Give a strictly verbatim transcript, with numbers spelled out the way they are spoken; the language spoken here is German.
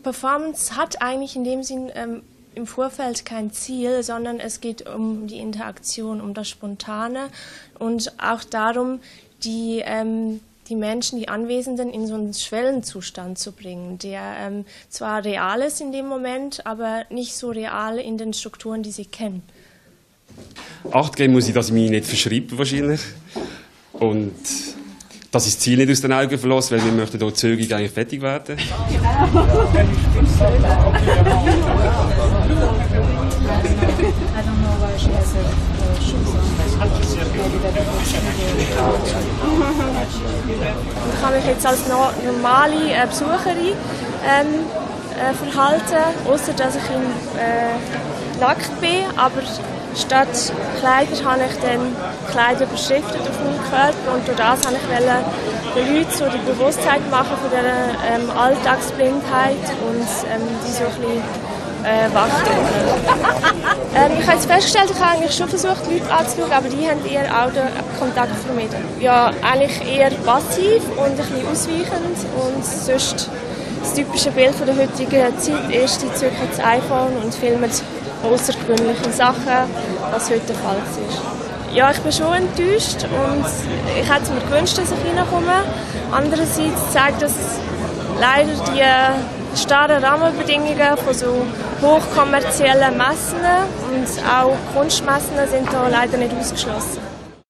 Performance hat eigentlich in dem Sinn ähm, im Vorfeld kein Ziel, sondern es geht um die Interaktion, um das Spontane und auch darum, die, ähm, die Menschen, die Anwesenden in so einen Schwellenzustand zu bringen, der ähm, zwar real ist in dem Moment, aber nicht so real in den Strukturen, die sie kennen. acht G muss ich, dass ich mich nicht verschreibe wahrscheinlich. Und dass ich das Ziel nicht aus den Augen verlasse, weil wir möchten hier zügig eigentlich fertig werden. Ich kann mich jetzt als normale äh, Besucherin ähm, äh, verhalten, außer dass ich in, äh, nackt bin, aber statt Kleider habe ich dann Kleider beschriftet auf meinem Körper und durch das wollte ich den Leuten so die Bewusstheit machen von dieser ähm, Alltagsblindheit und ähm, die so ein bisschen äh, wachrütteln. ähm, ich habe jetzt festgestellt, ich habe eigentlich schon versucht, Leute anzuschauen, aber die haben eher Augenkontakt vermieden. Ja, eigentlich eher passiv und ein bisschen ausweichend und sonst das typische Bild von der heutigen Zeit ist, die zücken das iPhone und filmen außergewöhnliche Sachen, was heute der Fall ist. Ja, ich bin schon enttäuscht und ich hätte mir gewünscht, dass ich reinkomme. Andererseits zeigt das leider die starren Rahmenbedingungen von so hochkommerziellen Messen und auch Kunstmessen sind da leider nicht ausgeschlossen.